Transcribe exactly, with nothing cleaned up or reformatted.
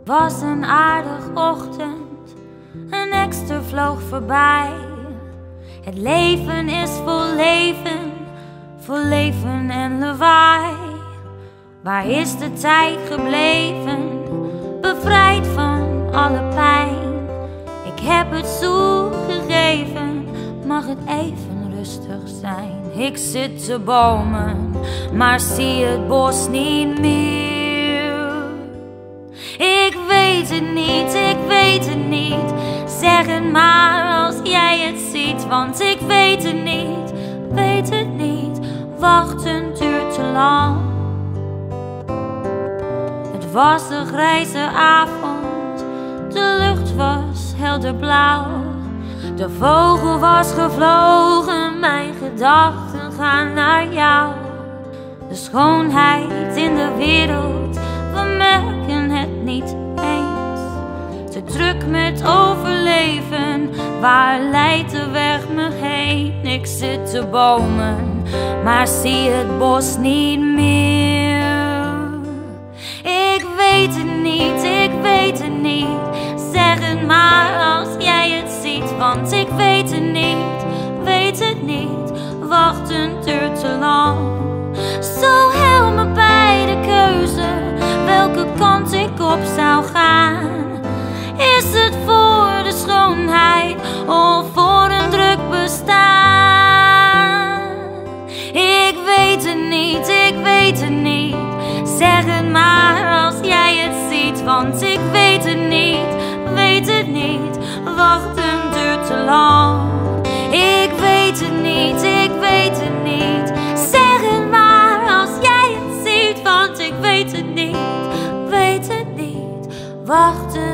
was een aardig ochtend, een ekster vloog voorbij. Het leven is vol leven, vol leven en lawaai. Waar is de tijd gebleven, bevrijd van alle pijn? Ik heb het zo gegeven, mag het even rustig zijn. Ik zit te bomen, maar zie het bos niet meer. Ik weet het niet, ik weet het niet. Zeg het maar als jij het ziet, want ik weet het niet, weet het niet. Wachten duurt te lang. Het was een grijze avond, de lucht was helder blauw. De vogel was gevlogen, mijn gedachten gaan naar jou. De schoonheid in de wereld, we merken het niet eens. Te druk met overleven, waar leidt de weg me heen? Ik zit te bomen, maar zie het bos niet meer. Ik weet het niet, ik weet het niet. Zeg het maar als jij het ziet, want ik weet het niet, weet het niet. Wachten duurt te lang. Zo help me bij de keuze, welke kant ik op zou gaan. Is het voor de schoonheid of voor een druk bestaan? Ik weet het niet, ik weet het niet. Zeg het maar als jij het ziet, want ik weet het niet, weet het niet. Wachten duurt te lang. Ik weet het niet, ik weet het niet. Zeg het maar als jij het ziet, want ik weet het niet, weet het niet. Wachten